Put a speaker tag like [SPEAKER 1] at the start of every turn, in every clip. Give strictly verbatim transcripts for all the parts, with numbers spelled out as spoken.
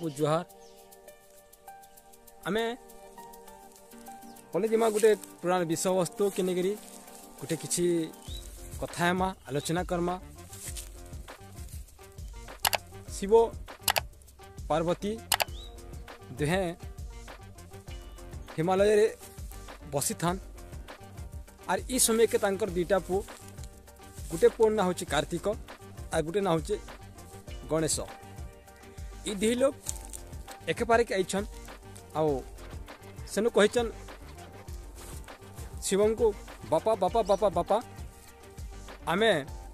[SPEAKER 1] सबको जुहार आमे कले गोटे पुराण विषय वस्तु के गोटे किसी कथा हेमा आलोचना करमा शिव पार्वती दुहे हिमालय रे बसी थान आर ई समय के तांकर दुईटा पु गोटे पुओ ना होची कार्तिक आ गोटे ना होची गणेश ई दुई लोग एक पारे के आइछन आओ सेनु कहिछन शिवम को बापा बापा बापा बापा आमे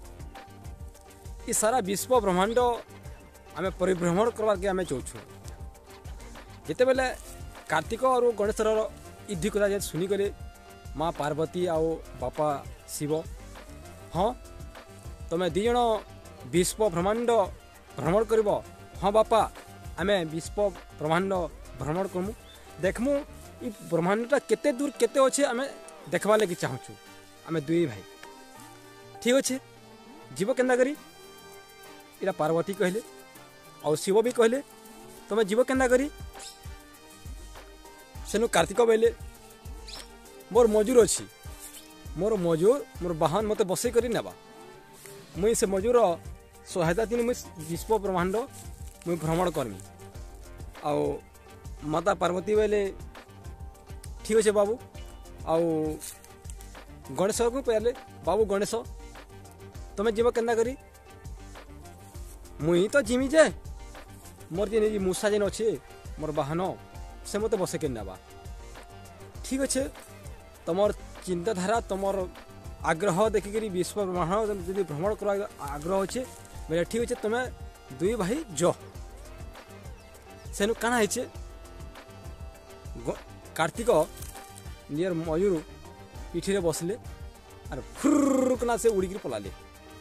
[SPEAKER 1] ई सारा विश्व ब्रह्मांड आमे परिभ्रमण करवार के आमे चाहूँ जिते बेले कार्तिक और गणेश युद्ध करा सुनिक माँ पार्वती आओ बापा शिव हाँ तुम दिज विश्व ब्रह्मांड भ्रमण कर हाँ बापा आमे विश्व ब्रह्मांड भ्रमण करमु देखमु ई ब्रह्मांडटा केते दूर केते अच्छे आमे देखवा लगी चाहूँ आमे दुई भाई ठीक अच्छे जीव केन्दा करी इरा पार्वती कहले और शिव भी कहले तुम जीव केन्दा करी सेनु कार्तिक बेले मोर मजूर अच्छी मोर मजूर मोर बाहन मते बसई करी नेबा मुई से मजूर सहायता दिन मुई विश्व ब्रह्मांड मुई भ्रमण करमी आउ माता पार्वती बेले ठीक अच्छे बाबू आउ गणेश को पहले बाबू गणेश तुम्हें जीव केन्दा करी मुई तो जिमी जे मोर जे मूसा जेन अच्छे मोर बाहन से मत बसे के नेबा ठीक अच्छे तुमर चिंताधारा तुमर आग्रह देखिक विश्व ब्रह्मांड जब भ्रमण कर आग्रह अच्छे बोले ठीक अच्छे तुम्हें दुई भाई जो सेनु काना है कार्तिक नियर मयूर पिठी रे बसले और फुर्रकना से उड़िक पलाले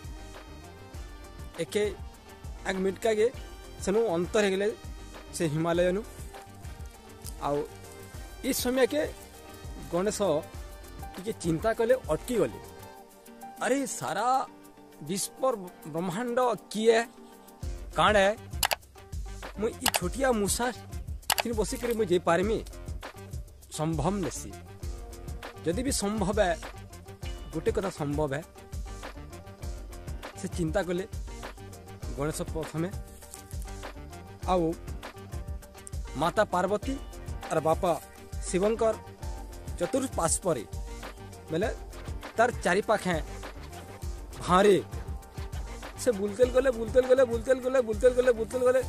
[SPEAKER 1] एके एक मिनट का गे सेनु अंतर हो गले से हिमालय नु आउ इस समय के गणेश टी चिंता कले अटकी गले अरे सारा विश्व ब्रह्मांड किए काण है मुई ई छोटिया मूसा थी बसिक मुझे जे पारमी संभव नसी जदि भी संभव है गोटे कथा संभव है से चिंता कले गणेश प्रथमे आउ माता पार्वती और बापा शिवंकर चतुर्पार्श्वरे बोले तार चारि पाखे भारे से बुलतेल गले बुलतेल गले बुलतेल गले बुलतेल गले बुलतेल गले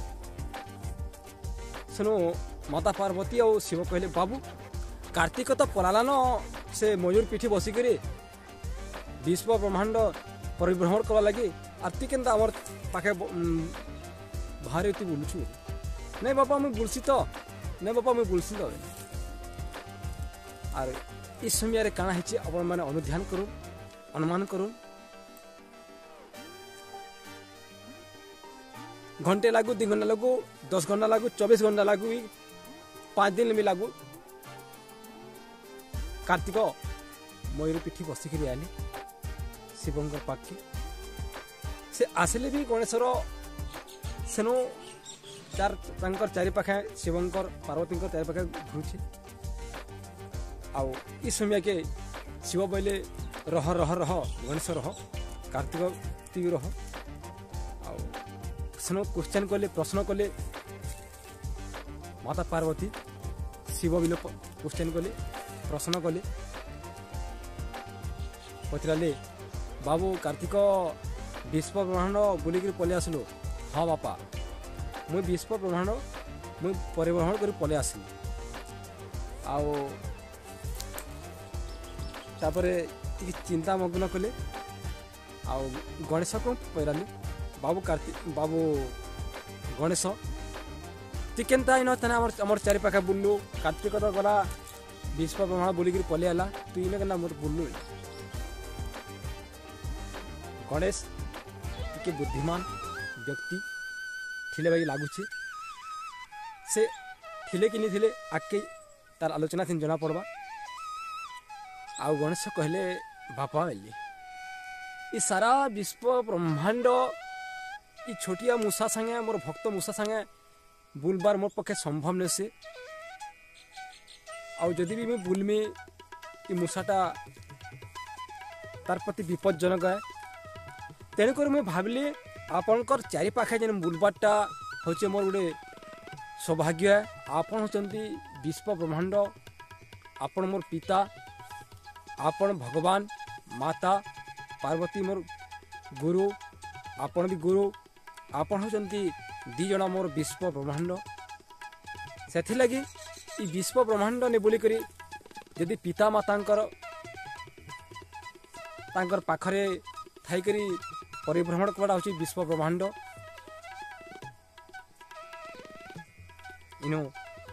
[SPEAKER 1] सुनो माता पार्वती और शिव कहले बाबू कार्तिक तो पलालान से मयूर पिठी बसिक विश्व ब्रह्मांड परिभ्रमण करवा लगी आरती के आमर पाखे भारे तू बुलुछु नहीं बापा मुझे बुलसी तो नहीं बापा मुझे बुलसी तो और इस समय काना है अपन मैंने अनुध्यान करूँ अनुमान करूँ घंटे लागू दी घंटा लागू दस घंटा लागू चौबीस घंटा लागू पाँच दिन भी लागू कार्तिक मयूर पिठी बसिक आले शिवंकर पाखे से आसले भी गणेशर सेनु चार चारि पाखे शिवंकर पार्वती चारि पाखे घुरुचे आउ इस समय के शिव बोले रह रह रह गणेश रह कार्तिक ती रह आउ सेनु क्वेश्चन कले प्रश्न कले माता पार्वती शिव बिल क्वेश्चन कले प्रश्न कले पचराले बाबू कार्तिक विश्व ब्रह्मांड बुलिक पलि आसलु हाँ बापा मुई विश्व ब्रह्मांड मुई परिभ्रमण कर पलि आसली आउ तापरे चिंता मग्न कले आउ गणेश को पैराली बाबू कार्तिक बाबू गणेश ती केनता इन आमर चारि पाखे बुल्लु कार्तिक तो गला विश्व ब्रह्मांड बुलिक पलि आला तू इन केना मोर बुल्लु गणेश टी बुद्धिमान व्यक्ति थिले भाई लगुचे से थिले कि नहीं थिले आके तार आलोचना थी जना पड़वा आउ गणेश कहले बापा बेली ये सारा विश्व ब्रह्मांड ये छोटिया मूसा संगे मोर भक्त मूसा संगे बुलबार मोर पक्षे संभव नहीं से आउ जदि भी मैं बुलमी ये मूषाटा तार प्रति विपज्जनक है तेणुक मुझे भाविली आपणकर चारि पाखे जेन बुलबारटा हूँ मोर गोटे सौभाग्य है। आपण होचंती विश्व ब्रह्मांड, आपण मोर पिता, आपण भगवान माता पार्वती मोर गुरु, आपण भी गुरु, आपण होचंती दी जना मोर विश्व ब्रह्मांड। सेथि लगी ई विश्व ब्रह्मांड ने बोली करी यदि पिता मातांकर तांकर पाखरे थाई करी परिभ्रमण करवाटा होची विश्व ब्रह्मांड। इनो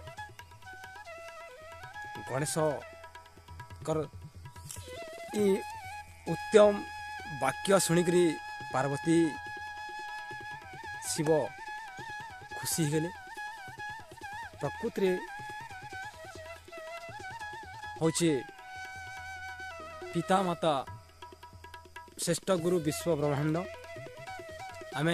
[SPEAKER 1] गणेश कर ई उत्तम वाक्य शुणिकी पार्वती शिव खुशी गले। प्रकृति होचे पिता माता श्रेष्ठ गुरु विश्व ब्रह्मांड। आमे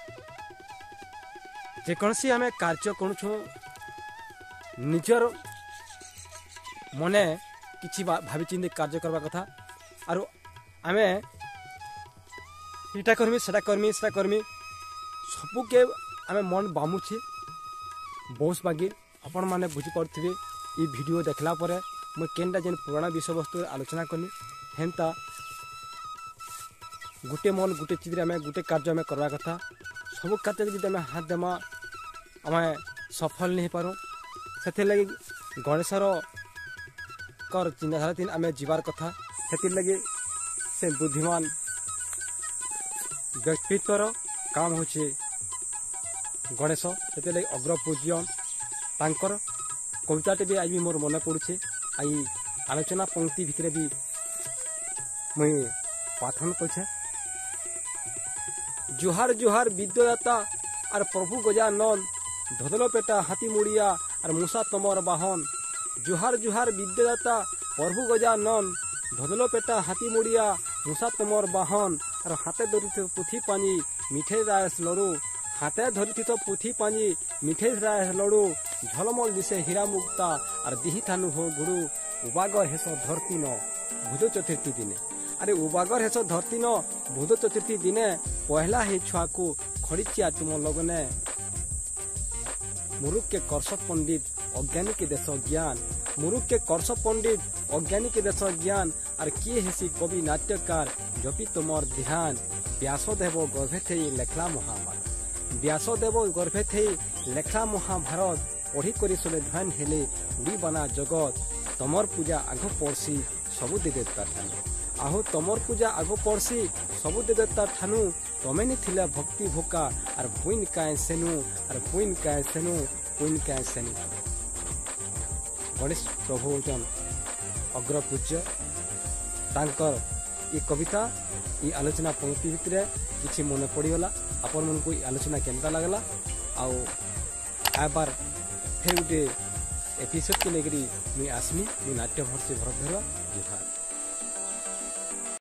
[SPEAKER 1] जेकोसी आमे कार्य करूँ निजर मने किछि भावी चिंती कार्य करवा कथा आरो आमे इटा करमी सेटा करमी सेटा करमी सबू के आमे मन बामुछे बहुत बागिर आपण माने बुझी पड़थिबे। ई वीडियो देखला परे मैं केनटा जेन पुराना विषय वस्तु आलोचना करनी हेंता गुटे मन गुटे चीज आमे गुटे कार्य आमे करवा कथा। सब कार्य जदि आमे हाथ देमा आमे सफल नहीं पारो। से लगी गणेशर कर चिंताधारा तीन आमे जीवार कथा। से लगी से बुद्धिमान व्यक्तित्वर काम होचे गणेश। से लगी अग्र पूज्य तांकर कविताटे भी आज भी मोर मन पड़ुछे। आई आलोचना पंक्ति भितर भी मुई पाठन कर जुहार जुहार विद्यादाता और प्रभु गजानन धदलो पेटा हाथी मुड़िया और मूसा तमर बाहन। जुहार जुहार विद्यादाता प्रभु गजानन धदलो पेटा हाथी मुड़िया मूसा तमर बाहन। और हाथे धरी पुथी पानी मिठे रायस लड़ू, हाथे धरी पुथी पानी मिठे रायस लड़ू। झलमल दिसे हीरा मुक्ता और दिही थानु हो गुरु। उबागर हेस धरती न भुज चतुर्थी दिने। अरे उबागर हेस धरती न भुज चतुर्थी दिने पहला ही छुआ को खड़िचिया तुम लगने। मुरुख के कर्ष पंडित अज्ञानी के देश ज्ञान। मुरुख के कर्ष पंडित अज्ञानी के देश ज्ञान। और किए हेसी कवि नाट्यकार जपी तुमर ध्यान। व्यासदेव गर्भे थे लेखला महाभारत। व्यासदेव गर्भे थे लेखला महाभारत। पढ़ी करी सुने ध्यान हेले उड़ी बना जगत। तमर पूजा आग पड़सी सबु देवता ठानु। आहो तमर पूजा आग पड़सी सबु देवता ठानु। तमे नि थिला भक्ति भोका और पुइन काए सेनु और पुइन काए सेनु पुइन काए सेनु। गणेश प्रभु जन अग्र पूज्य तांकर ये कविता ये आलोचना पंक्ति भितर किसी मन पड़गला। आपण मन को आलोचना केनता लगला आउ आ बार फिर गोटे एपिसोड के लेकरी मुई आसमी मुई नाट्य भरसी भरत धरवा जुहार।